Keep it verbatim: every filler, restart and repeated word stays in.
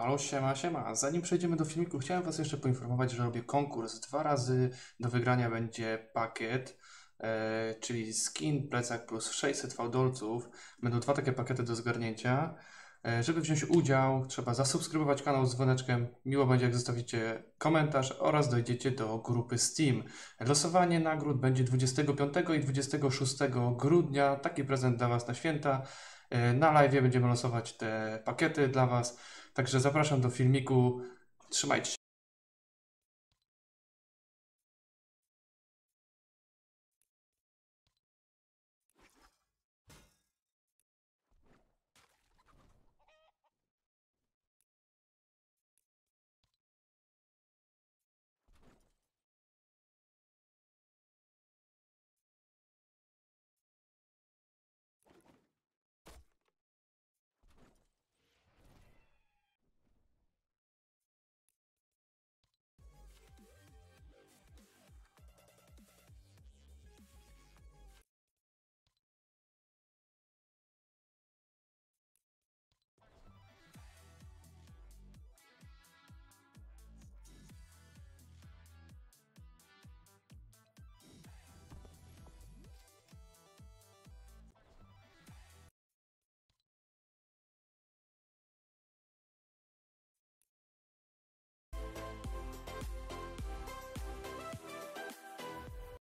halo, siema, siema. Zanim przejdziemy do filmiku, chciałem Was jeszcze poinformować, że robię konkurs. Dwa razy do wygrania będzie pakiet, e, czyli skin, plecak plus sześćset fałdolców. Będą dwa takie pakiety do zgarnięcia. E, żeby wziąć udział, trzeba zasubskrybować kanał z dzwoneczkiem. Miło będzie, jak zostawicie komentarz oraz dojdziecie do grupy Steam. Losowanie nagród będzie dwudziestego piątego i dwudziestego szóstego grudnia. Taki prezent dla Was na święta. Na live będziemy losować te pakiety dla Was. Także zapraszam do filmiku. Trzymajcie się.